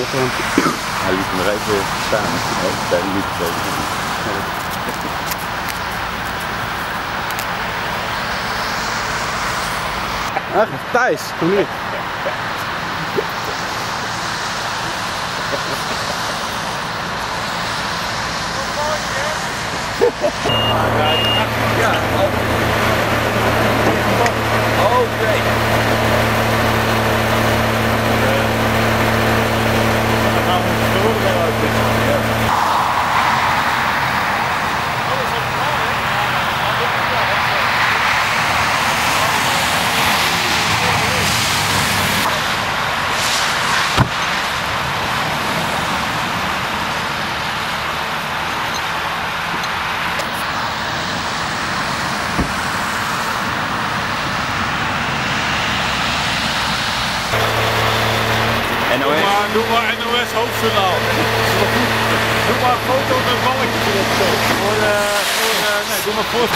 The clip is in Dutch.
auto. Hij liet hem er even staan. Oh, daar liep het even. Ach, Thijs, kom hier. Ja, oké. Dan gaan we de deur wel uit. Doe maar NOS Hoofdjournaal. Doe maar een foto met balletjes erop zo. Nee, doe maar voor.